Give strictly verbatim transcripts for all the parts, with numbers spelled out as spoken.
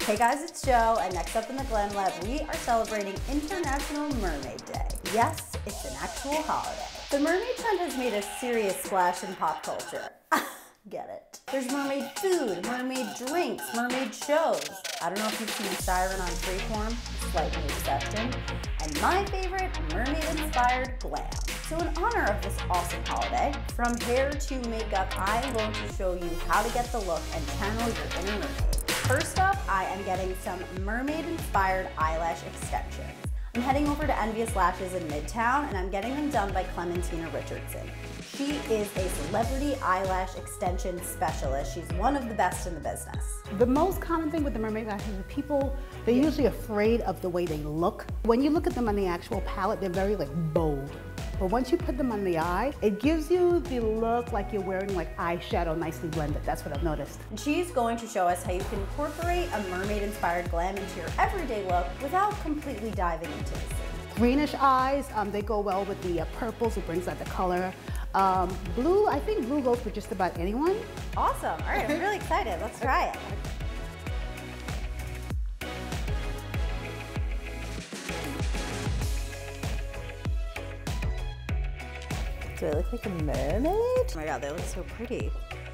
Hey guys, it's Jo, and next up in the Glam Lab, we are celebrating International Mermaid Day. Yes, it's an actual holiday. The mermaid trend has made a serious splash in pop culture. Get it. There's mermaid food, mermaid drinks, mermaid shows. I don't know if you've seen Siren on Freeform, slight new exception. And my favorite, mermaid-inspired glam. So in honor of this awesome holiday, from hair to makeup, I'm going to show you how to get the look and channel your inner mermaid. First up, I am getting some mermaid-inspired eyelash extensions. I'm heading over to Envious Lashes in Midtown, and I'm getting them done by Clementina Richardson. She is a celebrity eyelash extension specialist. She's one of the best in the business. The most common thing with the mermaid lashes is people, they're usually afraid of the way they look. When you look at them on the actual palette, they're very like bold. But once you put them on the eye, it gives you the look like you're wearing like eyeshadow nicely blended. That's what I've noticed. And she's going to show us how you can incorporate a mermaid-inspired glam into your everyday look without completely diving into the sea. Greenish eyes, um, they go well with the uh, purples. It brings out the color. Um, blue, I think blue goes for just about anyone. Awesome. All right, I'm really excited. Let's try it. Do I look like a mermaid? Oh my god, they look so pretty.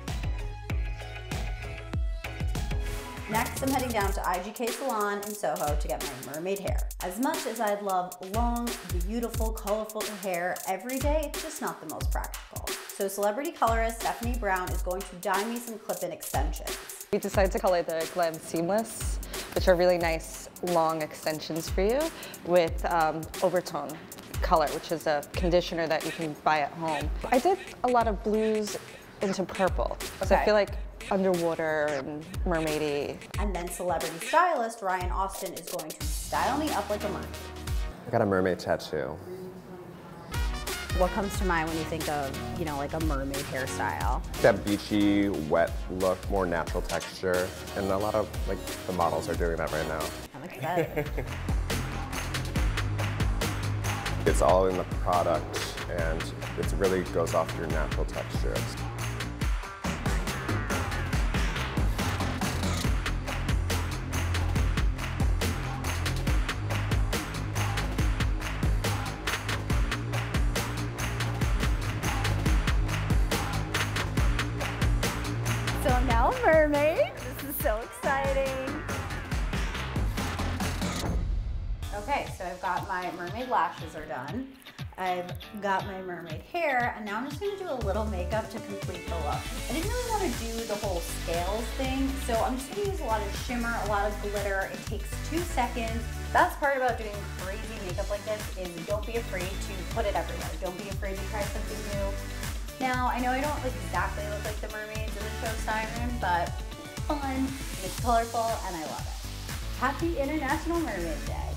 Next, I'm heading down to I G K Salon in Soho to get my mermaid hair. As much as I'd love long, beautiful, colorful hair every day, it's just not the most practical. So celebrity colorist Stephanie Brown is going to dye me some clip-in extensions. We decided to color the Glam Seamless, which are really nice long extensions for you with um, Overtone color, which is a conditioner that you can buy at home. I did a lot of blues into purple, so Okay. I feel like underwater and mermaidy. And then celebrity stylist Ryan Austin is going to style me up like a mermaid. I got a mermaid tattoo. What comes to mind when you think of, you know, like a mermaid hairstyle? That beachy, wet look, more natural texture, and a lot of, like, the models are doing that right now. I'm excited. It's all in the product, and it really goes off your natural texture. So I'm now a mermaid. This is so exciting. Okay, so I've got my mermaid lashes are done. I've got my mermaid hair, and now I'm just gonna do a little makeup to complete the look. I didn't really want to do the whole scales thing, so I'm just gonna use a lot of shimmer, a lot of glitter. It takes two seconds. Best part about doing crazy makeup like this is don't be afraid to put it everywhere. Don't be afraid to try something new. Now, I know I don't exactly look like the mermaids in the show Siren, but it's fun, it's colorful, and I love it. Happy International Mermaid Day.